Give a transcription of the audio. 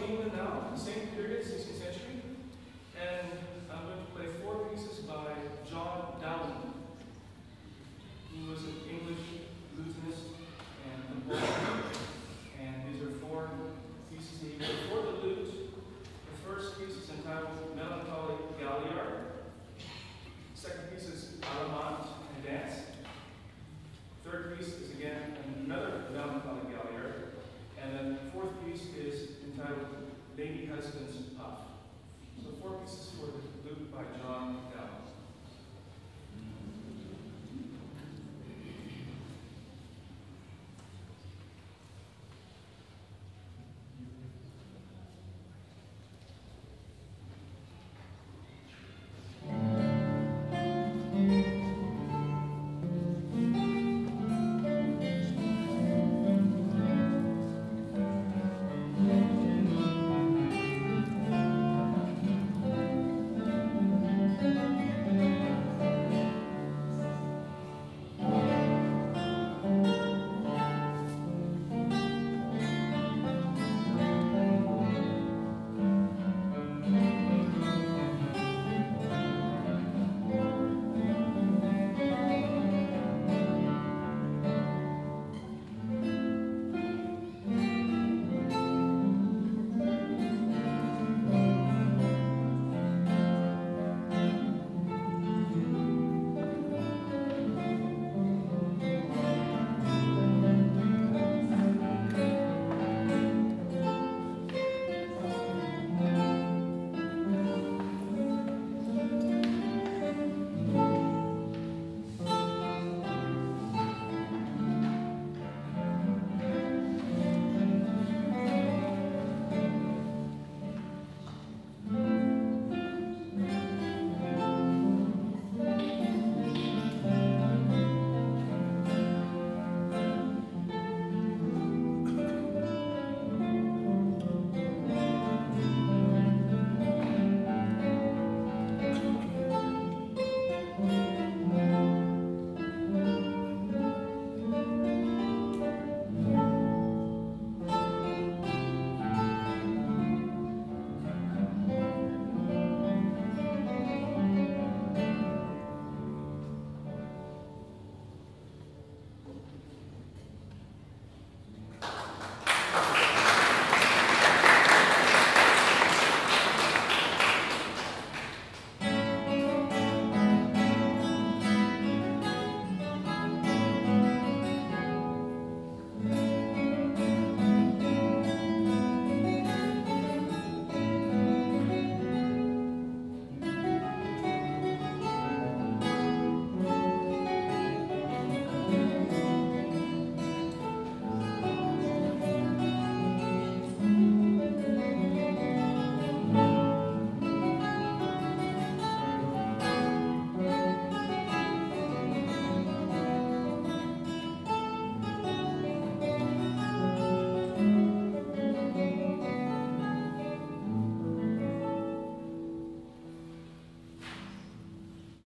in England now, the same period, 16th century. And I'm going to play 4 pieces by John Dowland, who was an English lutenist and composer. And these are 4 pieces that he wrote for the lute. The first piece is entitled Melancholy, Galliard. The second piece is Allemande and Dance. The third piece is again another Melancholy, Galliard. And then the 4th piece is entitled Lady Husband's Puff. So 4 pieces for the lute by John Dowland.